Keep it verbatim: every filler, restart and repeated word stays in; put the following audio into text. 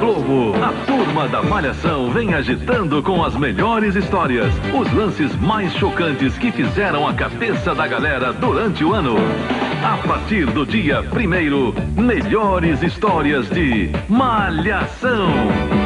Globo, a turma da Malhação vem agitando com as melhores histórias, os lances mais chocantes que fizeram a cabeça da galera durante o ano. A partir do dia primeiro, melhores histórias de Malhação.